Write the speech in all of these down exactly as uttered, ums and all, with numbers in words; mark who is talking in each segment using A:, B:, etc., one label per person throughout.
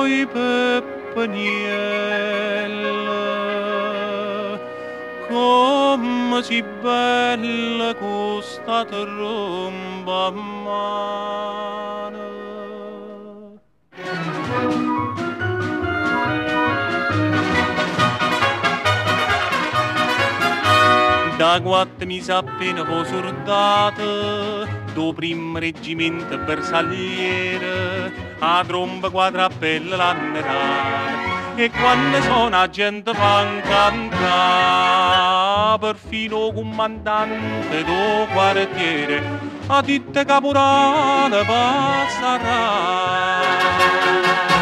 A: Oi Peppaniella, come si bella questa tromba a mano. Da quattro mesi appena fu soldato, do primo reggimento bersagliere, a tromba quadrappella l'annerare. E quando sono a gente fan cantare, perfino comandante do quartiere, a ditte caporale passerà.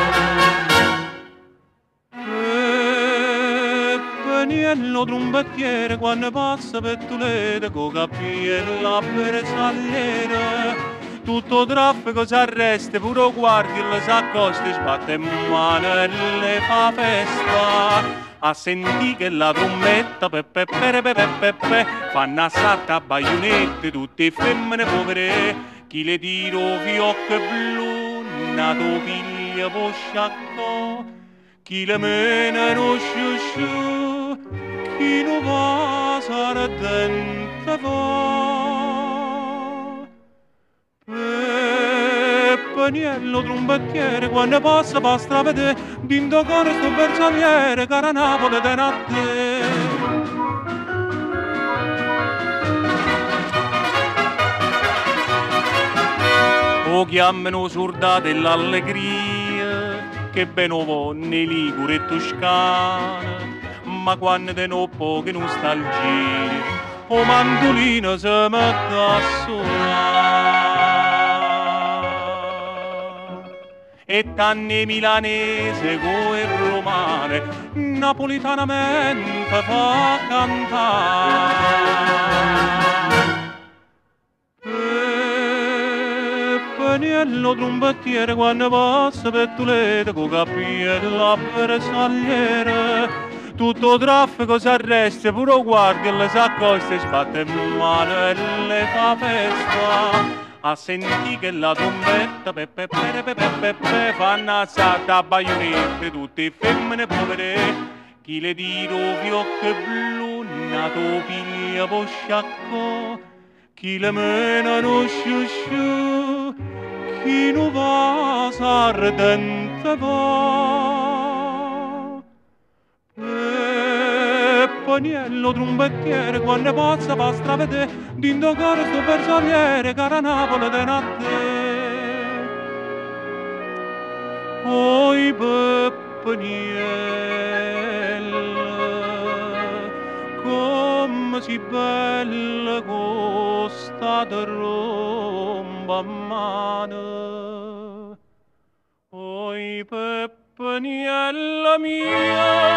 A: Paniello trombettiere quando passa per Toledo con cappiello a bersagliere, tutto traffico s'arresta, pure guardia le s'accosta, sbatte in mano e le fa festa. A sentì che la trombetta pepe pepe pepe pepe fanno assalto a baionette tutte femmine povere, chi le tiro fiocche blu nato piglia po sciacco, chi le mena no sciusciù, chi non va sarà dentro va. Peppaniello trombettiere quando passa per stravede, dindo con sto bersagliere cara Napoli de notte. O chiamano sorda dell'allegria che bene nei Ligure e Toscana, ma quando te no poche nostalgie, o mandolino si mette a suonare. E tanne milanese come romane, napolitanamente fa cantare. Paniello trombettiere quando passa per Toledo con cappiello a bersagliere, tutto traffico s'arresta, pure guardia le s'accosta, sbatte in mano e le fa festa. A sentì che la trombetta pepe pepe pepe pepe fanno assalto a baionette tutte femmine povere, chi le tiro fiocche blu nato piglia po sciacco, chi le mena no sciusciù, chi non va s'ardente va. Peppaniello trombettiere quando passa per stravede, dindo coro sto bersagliere cara Napoli de notte. Oi Peppaniella, come si bella questa tromba a mano. Oi Peppaniella mia,